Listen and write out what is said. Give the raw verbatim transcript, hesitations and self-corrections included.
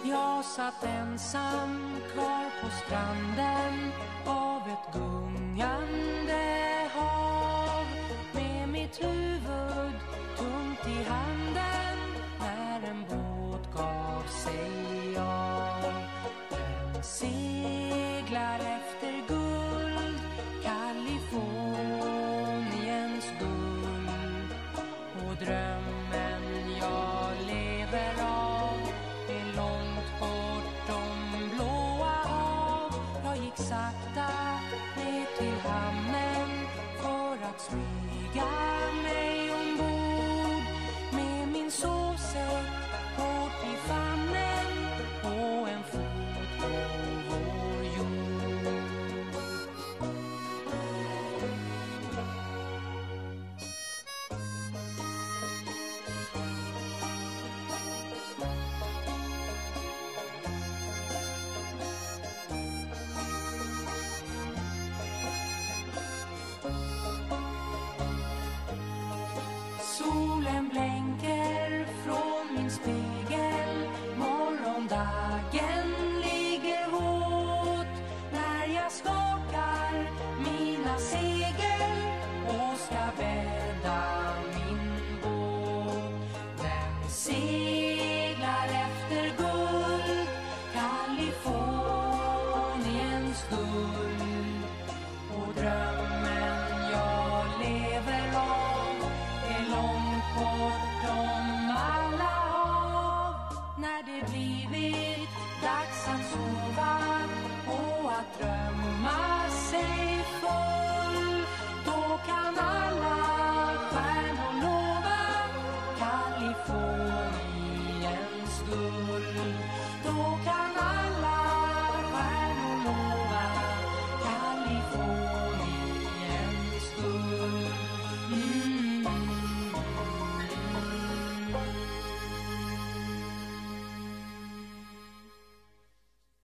Jag satt ensam kvar på stranden av ett gungande hav, med mitt huvud tungt i handen när en båt gav sig av. Den seglar efter guld, Kaliforniens guld, och drömmen jag lever av är långt bortom blåa hav. Jag gick sakta ner till hamnen för att smyga mig ombord, med min sovsäck hårt i famnen och en fot på vår jord. Solen blänker från min spegel, morgondagen ligger våt när jag skakar mina segel och ska bädda min båt. Den seglar efter guld, Kaliforniens guld, och drömmen jag lever av är långt bortom alla hav. När det blivit dags att sova och att drömma sig full, då kan alla stjärnor lova Kaliforniens guld. Då kan